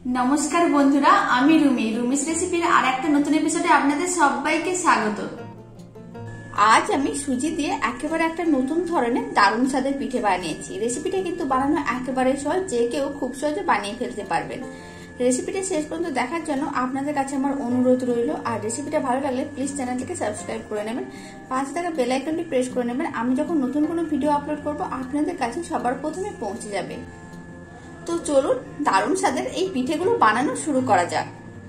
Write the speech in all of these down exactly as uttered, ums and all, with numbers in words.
নমস্কার বন্ধুরা, আমি রুমি রুমিস রেসিপির আর একটা নতুন এপিসোডে আপনাদের সবাইকে স্বাগত। আজ আমি সুজি দিয়ে একেবারে একটা নতুন ধরনের দারুণ স্বাদের পিঠে বানিয়েছি। রেসিপিটা কিন্তু বানানো একেবারে সহজ, যে কেউ খুব সহজে বানিয়ে ফেলতে পারবেন। রেসিপিটা শেষ পর্যন্ত দেখার জন্য আপনাদের কাছে আমার অনুরোধ রইল। আর রেসিপিটা ভালো লাগলে প্লিজ চ্যানেলটিকে সাবস্ক্রাইব করে নেবেন, পাশে থাকা বেল আইকনটি প্রেস করে নেবেন। আমি যখন নতুন কোনো ভিডিও আপলোড করব আপনাদের কাছে সবার প্রথমে পৌঁছে যাবে। তো চলুন দারুণ স্বাদের এই পিঠেগুলো বানানো শুরু করা যাক।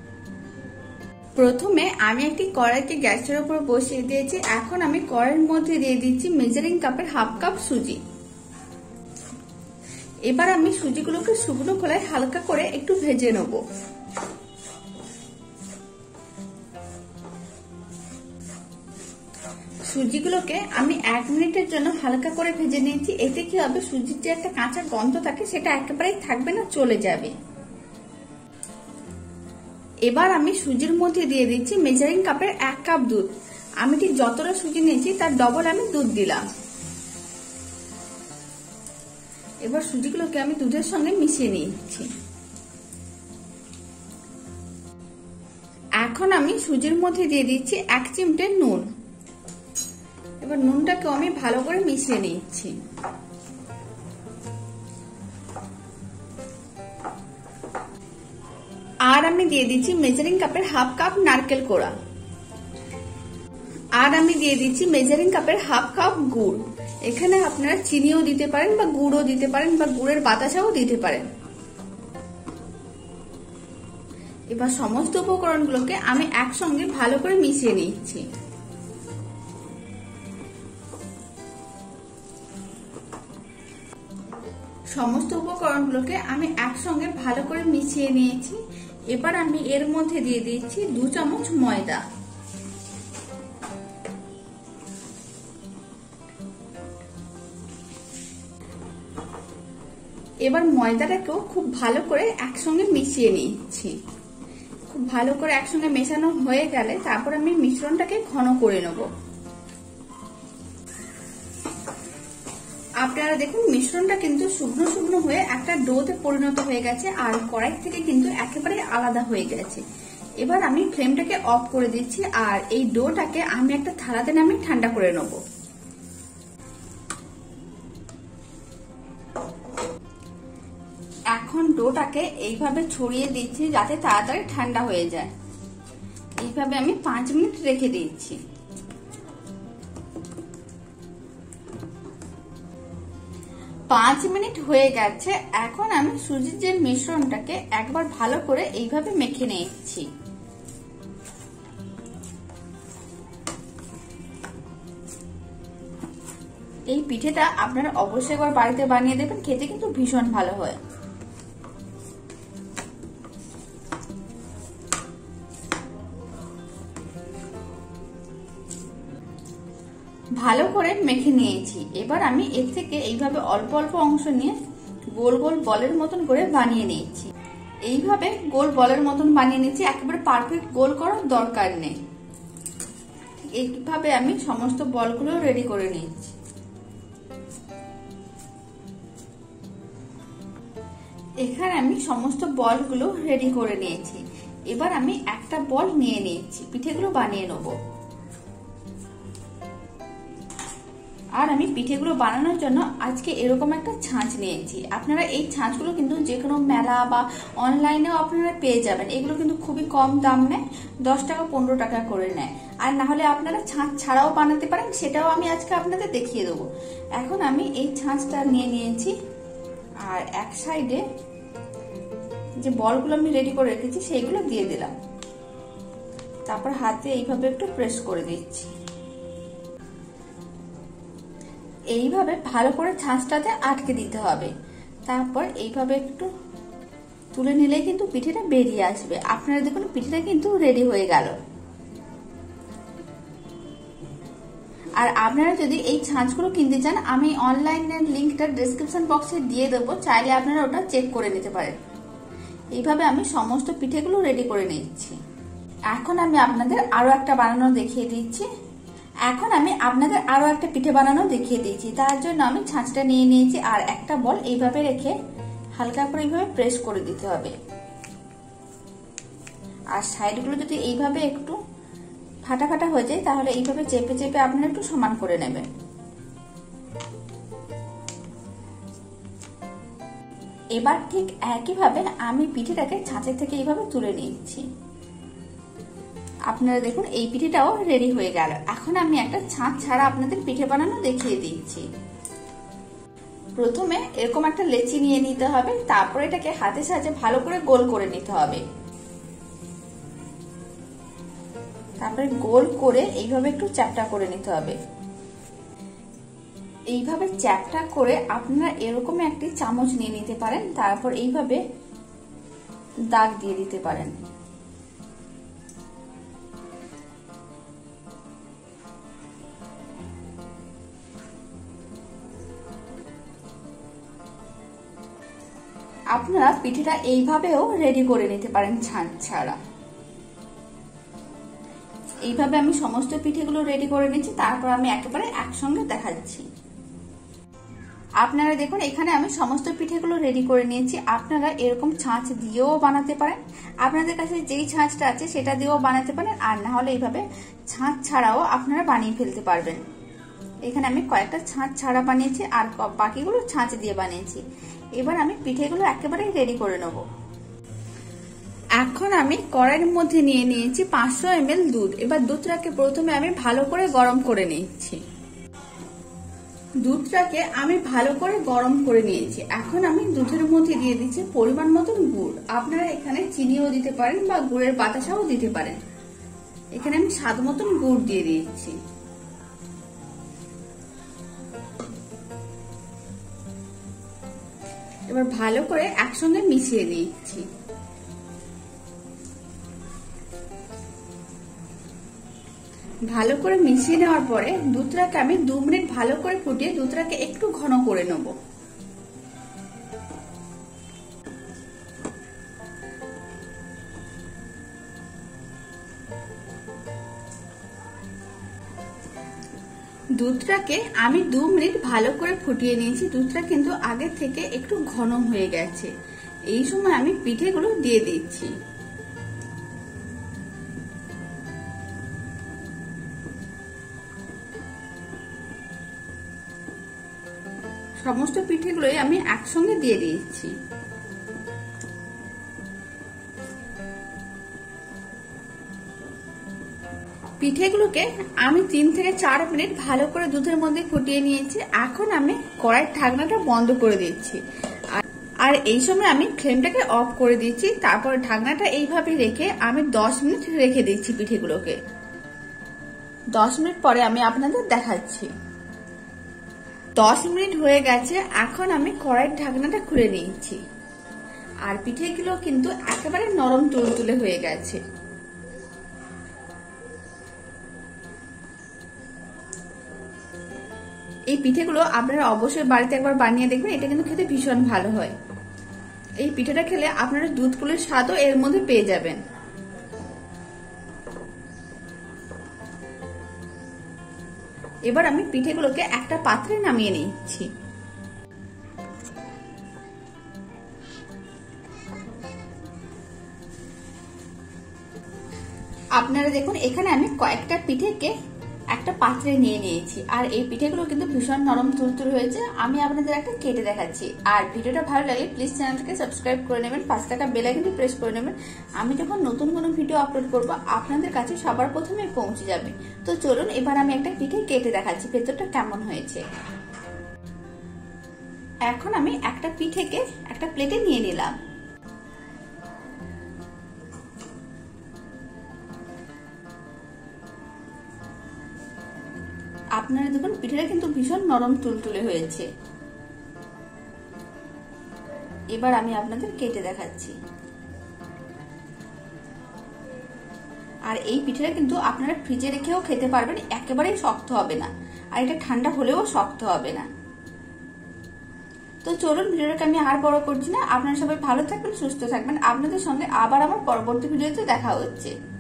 প্রথমে আমি একটি কড়াইকে গ্যাসের উপর বসিয়ে দিয়েছি। এখন আমি কড়াইয়ের মধ্যে দিয়ে দিচ্ছি মেজারিং কাপের হাফ কাপ সুজি। এবার আমি সুজিগুলোকে শুকনো খোলায় হালকা করে একটু ভেজে নেব। সুজিগুলোকে আমি এক মিনিটের জন্য হালকা করে ভেজে নিয়েছি। এতে কি হবে, সুজির যে একটা কাঁচা গন্ধ থাকে সেটা একেবারেই থাকবে না, চলে যাবে। এবার আমি সুজির মধ্যে দিয়ে দিচ্ছি মেজারিং কাপের এক কাপ দুধ। আমি ঠিক যতটা সুজি নিয়েছি তার ডবল আমি দুধ দিলাম। এবার সুজিগুলোকে আমি দুধের সঙ্গে মিশিয়ে নিচ্ছি। এখন আমি সুজির মধ্যে দিয়ে দিচ্ছি এক চিমটে নুন। এবার নুনটাকে আমি ভালো করে মিশিয়ে নিচ্ছি। আর আমি দিয়ে দিচ্ছি মেজারিং কাপের হাফ কাপ নারকেল কোড়া। আর আমি দিয়ে দিচ্ছি মেজারিং কাপের হাফ কাপ গুড়। এখানে আপনারা চিনিও দিতে পারেন বা গুড়ও দিতে পারেন বা গুড়ের বাতাসাও দিতে পারেন। এবার সমস্ত উপকরণগুলোকে আমি একসঙ্গে ভালো করে মিশিয়ে নিচ্ছি। সমস্ত উপকরণগুলোকে আমি একসঙ্গে ভালো করে মিশিয়ে নিয়েছি। এবার আমি এর মধ্যে দিয়ে দিচ্ছি দু চামচ ময়দা। এবার ময়দাটাকেও খুব ভালো করে একসঙ্গে মিশিয়ে নিচ্ছি। খুব ভালো করে একসঙ্গে মেশানো হয়ে গেলে তারপর আমি মিশ্রণটাকে ঘন করে নেব। আপনারা দেখুন মিশ্রণটা কিন্তু শুকনো শুকনো হয়ে একটা ডোতে পরিণত হয়ে গেছে, আর কড়াই থেকে কিন্তু একেবারে আলাদা হয়ে গেছে। এবার আমি ফ্লেমটাকে অফ করে দিচ্ছি, আর এই ডোটাকে আমি একটা থালাতে নামিয়ে ঠান্ডা করে নেব। এখন ডোটাকে এইভাবে ছড়িয়ে দিচ্ছি যাতে তাড়াতাড়ি ঠান্ডা হয়ে যায়। এইভাবে আমি পাঁচ মিনিট রেখে দিচ্ছি। পাঁচ মিনিট হয়ে গেছে। এখন আমি সুজির যে মিশ্রণটাকে একবার ভালো করে এইভাবে মেখে নিচ্ছি। এই পিঠেটা আপনারা অবশ্যই একবার বাড়িতে বানিয়ে দেবেন, খেতে কিন্তু ভীষণ ভালো হয়। ভালো করে মেখে নিয়েছি। এবার আমি এর থেকে এইভাবে অল্প অল্প অংশ নিয়ে গোল গোল বলের মতন করে বানিয়ে নিয়েছি। এইভাবে গোল বলের মতন বানিয়ে নিয়েছি, একেবারে পারফেক্ট গোল করার দরকার নেই। এইভাবে আমি সমস্ত বলগুলো রেডি করে নিয়েছি। এখানে আমি সমস্ত বলগুলো রেডি করে নিয়েছি। এবার আমি একটা বল নিয়ে নিয়েছি, পিঠেগুলো বানিয়ে নেব। আর আমি পিঠেগুলো বানানোর জন্য আজকে এরকম একটা ছাঁচ নিয়েছি। আপনারা এই ছাঁচগুলো কিন্তু যে কোনো মেলা বা অনলাইনেও আপনারা পেয়ে যাবেন। এগুলো কিন্তু খুবই কম দাম নেয়, দশ টাকা পনেরো টাকা করে নেয়। আর না হলে আপনারা ছাঁচ ছাড়াও বানাতে পারেন, সেটাও আমি আজকে আপনাদের দেখিয়ে দেবো। এখন আমি এই ছাঁচটা নিয়ে নিয়েছি, আর এক সাইডে যে বলগুলো আমি রেডি করে রেখেছি সেইগুলো দিয়ে দিলাম। তারপর হাতে এইভাবে একটু প্রেস করে দিচ্ছি। এইভাবে ভালো করে ছাঁচটাতে আটকে দিতে হবে। তারপর এইভাবে একটু তুলে নিলেই কিন্তু পিঠেটা বেরিয়ে আসবে। আপনারা দেখুন পিঠেটা কিন্তু রেডি হয়ে গেল। আর আপনারা যদি এই ছাঁচগুলো কিনতে চান, আমি অনলাইনের লিঙ্কটা ডেসক্রিপশন বক্সে দিয়ে দেবো, চাইলে আপনারা ওটা চেক করে নিতে পারেন। এইভাবে আমি সমস্ত পিঠেগুলো রেডি করে নিচ্ছি। এখন আমি আপনাদের আরো একটা বানানো দেখিয়ে দিচ্ছি। এখন আমি আপনাদের আরো একটা পিঠে বানানো দেখিয়ে দিয়েছি। তার জন্য আমি ছাঁচটা নিয়ে নিয়েছি, আর একটা বল এইভাবে রেখে হালকা করে এইভাবে প্রেস করে দিতে হবে। আর সাইডগুলো যদি এইভাবে একটু ফাটা ফাটা হয়ে যায় তাহলে এইভাবে চেপে চেপে আপনারা একটু সমান করে নেবেন। এবার ঠিক একইভাবে আমি পিঠেটাকে ছাঁচের থেকে এইভাবে তুলে নিচ্ছি। আপনারা দেখুন এই পিঠেটাও রেডি হয়ে গেল। এখন আমি একটা ছাঁচ ছাড়া আপনাদের পিঠে বানানো দেখিয়ে দিচ্ছি। প্রথমে এরকম একটা লেচি নিয়ে নিতে হবে, তারপর এটাকে হাতের সাহায্যে ভালো করে গোল করে নিতে হবে। তারপরে গোল করে এইভাবে একটু চ্যাপটা করে নিতে হবে। এইভাবে চ্যাপটা করে আপনারা এরকম একটি চামচ নিয়ে নিতে পারেন, তারপর এইভাবে দাগ দিয়ে দিতে পারেন। আপনারা পিঠেটা এইভাবেও রেডি করে নিতে পারেন ছাঁচ ছাড়া। এইভাবে আমি সমস্ত পিঠেগুলো রেডি করে নিচ্ছি, তারপর আমি একেবারে একসঙ্গে দেখাচ্ছি। আপনারা দেখুন এখানে আমি সমস্ত পিঠেগুলো রেডি করে নিয়েছি। আপনারা এরকম ছাঁচ দিয়েও বানাতে পারেন, আপনাদের কাছে যেই ছাঁচটা আছে সেটা দিয়েও বানাতে পারেন, আর না হলে এইভাবে ছাঁচ ছাড়াও আপনারা বানিয়ে ফেলতে পারবেন। এখানে আমি কয়েকটা ছাঁচ ছাড়া বানিয়েছি আর বাকিগুলো ছাঁচ দিয়ে বানিয়েছি। এবার আমি পিঠেগুলো একেবারে রেডি করে নেব। এখন আমি কড়াইয়ের মধ্যে নিয়ে নিয়েছি পাঁচশো এম এল দুধ। এবার দুধটাকে প্রথমে আমি ভালো করে গরম করে নিচ্ছি। দুধটাকে আমি ভালো করে গরম করে নিয়েছি। এখন আমি দুধের মধ্যে দিয়ে দিচ্ছি পরিমাণ মতন গুড়। আপনারা এখানে চিনিও দিতে পারেন বা গুড়ের বাতাসাও দিতে পারেন। এখানে আমি স্বাদ মতন গুড় দিয়ে দিচ্ছি। এবার ভালো করে একসঙ্গে মিশিয়ে নিচ্ছি। ভালো করে মিশিয়ে নেওয়ার পরে দুধটাকে আমি দু মিনিট ভালো করে ফুটিয়ে দুধটাকে একটু ঘন করে নেব। দুধটাকে আমি দু মিনিট ভালো করে ফুটিয়ে নিয়েছি। দুধটা কিন্তু আগে থেকে একটু ঘন হয়ে গেছে। এই সময় আমি পিঠেগুলো দিয়ে দিচ্ছি। সমস্ত পিঠেগুলোই আমি একসঙ্গে দিয়ে দিয়েছি। পিঠেগুলোকে আমি তিন থেকে চার মিনিট ভালো করে দুধের মধ্যে ফুটিয়ে নিয়েছি। এখন আমি কড়াইয়ের ঢাকনাটা বন্ধ করে দিচ্ছি আর এই সময় আমি ফ্লেমটাকে অফ করে দিচ্ছি। তারপর ঢাকনাটা এইভাবে রেখে আমি দশ মিনিট রেখে দিচ্ছি পিঠেগুলোকে। দশ মিনিট পরে আমি আপনাদের দেখাচ্ছি। দশ মিনিট হয়ে গেছে। এখন আমি কড়াইয়ের ঢাকনাটা খুলে নিয়েছি আর পিঠেগুলো কিন্তু একেবারে নরম তুলতুলে হয়ে গেছে। এই পিঠেগুলো আপনারা অবশ্যই বাড়িতে একবার বানিয়ে দেখবেন। এটা কিন্তু খেতে ভীষণ ভালো হয়। এই পিঠেটা খেলে আপনারা দুধ পুলির স্বাদও এর মধ্যে পেয়ে যাবেন। এবার আমি পিঠেগুলোকে একটা পাত্রে নামিয়ে নিচ্ছি। আপনারা দেখুন এখানে আমি কয়েকটা পিঠেকে একটা পাত্রে নিয়ে নিয়েছি আর এই পিঠেগুলো কিন্তু ভীষণ নরম তুলতুল হয়েছে। আমি আপনাদের একটা কেটে দেখাচ্ছি। আর ভিডিওটা ভালো লাগলে প্লিজ চ্যানেলটাকে সাবস্ক্রাইব করে নেবেন, পাঁচ টাকা বেল আইকনটি প্রেস করে নেবেন। আমি যখন নতুন কোনো ভিডিও আপলোড করব আপনাদের কাছে সবার প্রথমে পৌঁছে যাবে। তো চলুন এবার আমি একটা পিঠে কেটে দেখাচ্ছি ভেতরটা কেমন হয়েছে। এখন আমি একটা পিঠেকে একটা প্লেটে নিয়ে নিলাম। আপনারা দেখুন পিঠেটা কিন্তু ভীষণ নরম তুলতুলে হয়েছে। এবার আমি আপনাদের কেটে দেখাচ্ছি। আর এই পিঠেটা কিন্তু আপনারা ফ্রিজে রেখেও খেতে পারবেন, একেবারেই শক্ত হবে না আর এটা ঠান্ডা হলেও শক্ত হবে না। তো চলুন ভিডিওটাকে আমি আর বড় করছি না। আপনারা সবাই ভালো থাকবেন, সুস্থ থাকবেন। আপনাদের সঙ্গে আবার আমার পরবর্তী ভিডিওতে দেখা হচ্ছে।